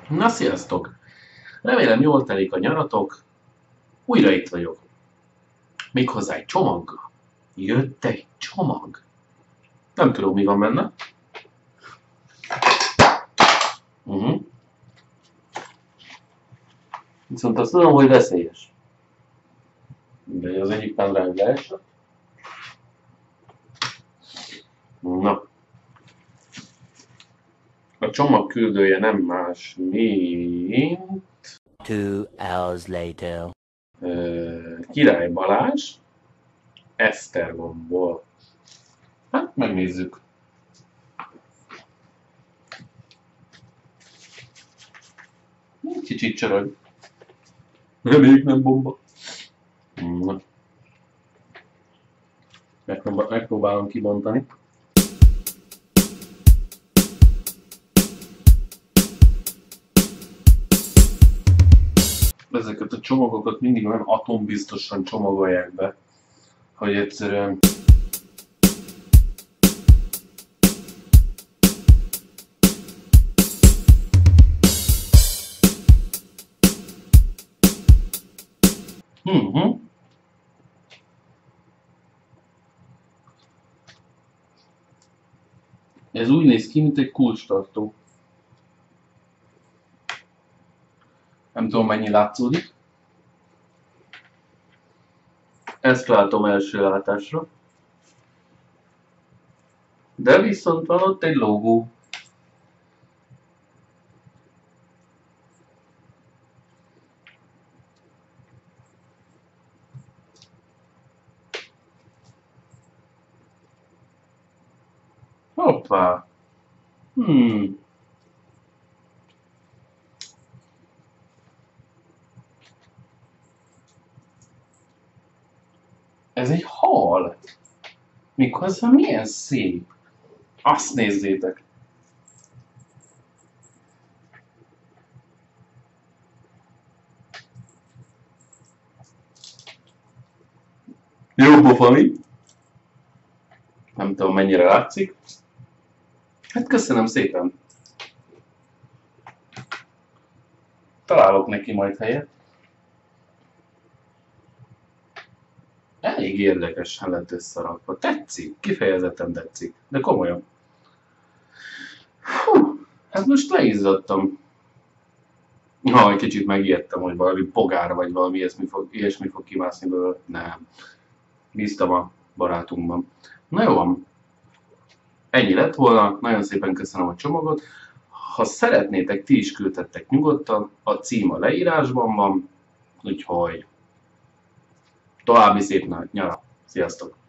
Na sziasztok! Remélem jól telik a nyaratok. Újra itt vagyok. Méghozzá egy csomaggal. Jött egy csomag. Nem tudom, mi van benne. Viszont azt tudom, hogy veszélyes. De az egyik pendrive leesett. Na. A csomag küldője nem más, mint... 2 hours later. Király Balázs, Esztergomból. Hát, megnézzük. Kicsit csörög. Reméljük nem bomba. Na. Megpróbálom kibontani. Ezeket a csomagokat mindig olyan atombiztosan csomagolják be, hogy egyszerűen... Ez úgy néz ki, mint egy kulcstartó. Nem tudom, mennyi látszódik. Ezt látom első látásra. De viszont van ott egy logó. Hoppá! Ez egy hal! Méghozzá milyen szép! Azt nézzétek! Jó pofami! Nem tudom, mennyire látszik. Hát köszönöm szépen! Találok neki majd helyet. Elég érdekesen lett összerakva. Tetszik, kifejezetten tetszik, de komolyan. Hát most leizzadtam. Egy kicsit megijedtem, hogy valami pogár vagy valami ilyesmi fog kimászni belőle. Nem. Bíztam a barátunkban. Na jó van. Ennyi lett volna. Nagyon szépen köszönöm a csomagot. Ha szeretnétek, ti is küldhettek nyugodtan. A cím a leírásban van. Úgyhogy további szép nyarat. Sziasztok!